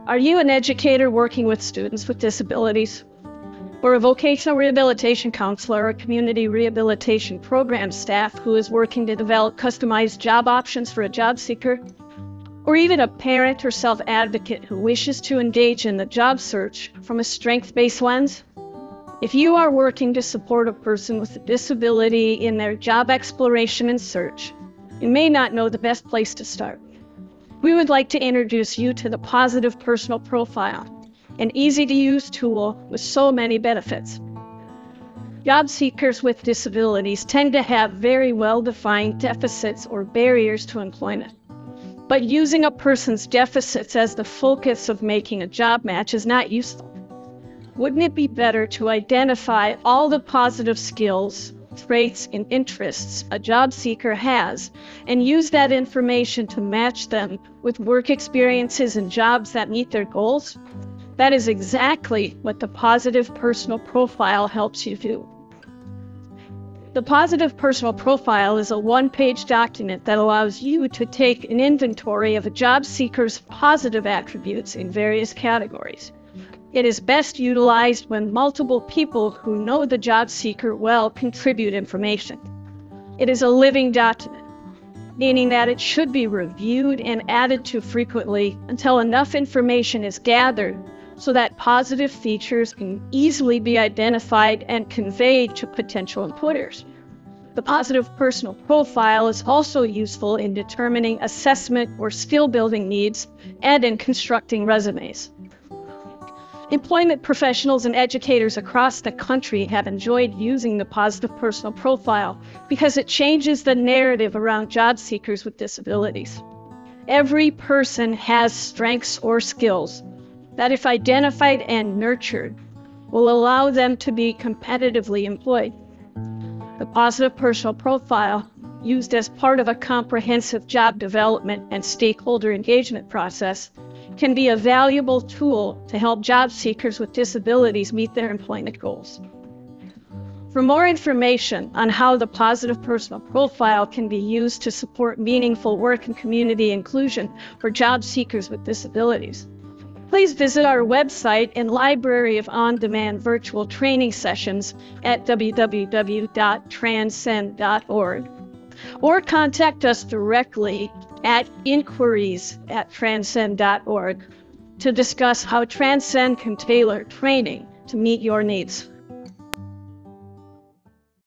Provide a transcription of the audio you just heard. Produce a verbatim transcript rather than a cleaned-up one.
Are you an educator working with students with disabilities? Or a vocational rehabilitation counselor or community rehabilitation program staff who is working to develop customized job options for a job seeker? Or even a parent or self-advocate who wishes to engage in the job search from a strength-based lens? If you are working to support a person with a disability in their job exploration and search, you may not know the best place to start. We would like to introduce you to the Positive Personal Profile, an easy-to-use tool with so many benefits. Job seekers with disabilities tend to have very well-defined deficits or barriers to employment. But using a person's deficits as the focus of making a job match is not useful. Wouldn't it be better to identify all the positive skills, traits, and interests a job seeker has and use that information to match them with work experiences and jobs that meet their goals? That is exactly what the Positive Personal Profile helps you do. The Positive Personal Profile is a one-page document that allows you to take an inventory of a job seeker's positive attributes in various categories. It is best utilized when multiple people who know the job seeker well contribute information. It is a living document, meaning that it should be reviewed and added to frequently until enough information is gathered so that positive features can easily be identified and conveyed to potential employers. The Positive Personal Profile is also useful in determining assessment or skill-building needs and in constructing resumes. Employment professionals and educators across the country have enjoyed using the Positive Personal Profile because it changes the narrative around job seekers with disabilities. Every person has strengths or skills that, if identified and nurtured, will allow them to be competitively employed. The Positive Personal Profile, used as part of a comprehensive job development and stakeholder engagement process, can be a valuable tool to help job seekers with disabilities meet their employment goals. For more information on how the Positive Personal Profile can be used to support meaningful work and community inclusion for job seekers with disabilities, please visit our website and library of on-demand virtual training sessions at w w w dot transcen dot org, or contact us directly at inquiries at transcen dot org to discuss how TransCen can tailor training to meet your needs.